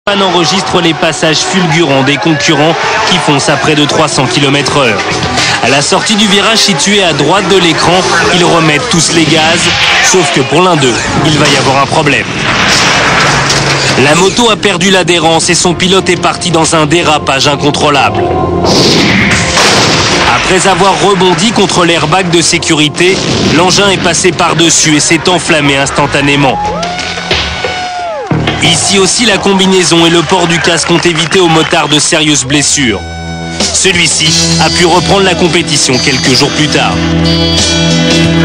On enregistre les passages fulgurants des concurrents qui foncent à près de 300 km/h. À la sortie du virage situé à droite de l'écran, ils remettent tous les gaz, sauf que pour l'un d'eux, il va y avoir un problème. La moto a perdu l'adhérence et son pilote est parti dans un dérapage incontrôlable. Après avoir rebondi contre l'airbag de sécurité, l'engin est passé par-dessus et s'est enflammé instantanément. Ici aussi, la combinaison et le port du casque ont évité au motard de sérieuses blessures. Celui-ci a pu reprendre la compétition quelques jours plus tard.